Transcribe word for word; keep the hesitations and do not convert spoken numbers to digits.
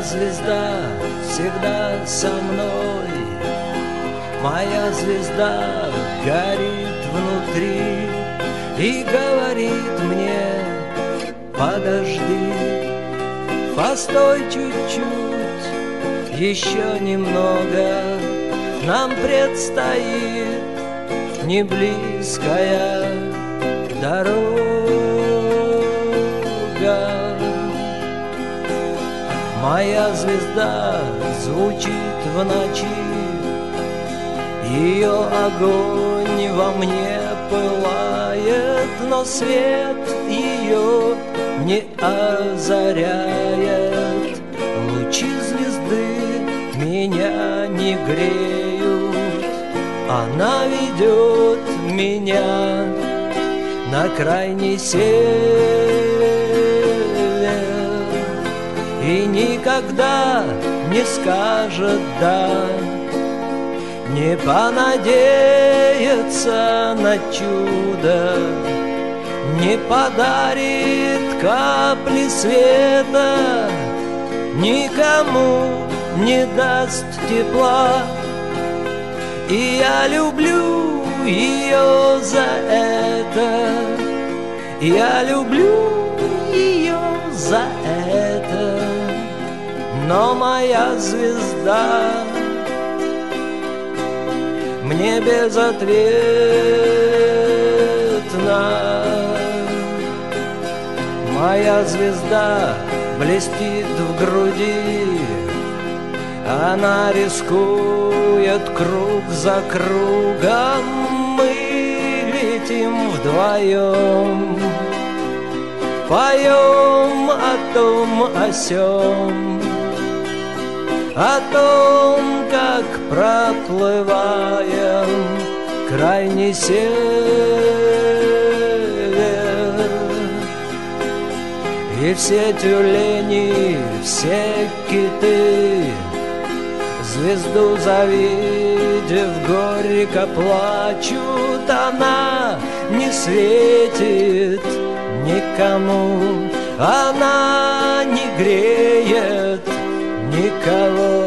звезда всегда со мной, моя звезда горит внутри и говорит мне: подожди, постой чуть-чуть, еще немного, нам предстоит неблизкая дорога. Моя звезда звучит в ночи, ее огонь во мне пылает, но свет ее не озаряет. Лучи звезды меня не греют, она ведет меня на крайний север и никогда не скажет «да», не понадеется на чудо, не подарит капли света, никому не даст тепла. И я люблю ее за это, я люблю ее за это, но моя звезда мне безответна. Моя звезда блестит в груди, она рискует круг за кругом, мы летим вдвоем, поем о том, о сём, о том, как проплываем крайний север. И все тюлени, все киты, звезду завидев, горько плачут. Она не светит никому, она не греет никого.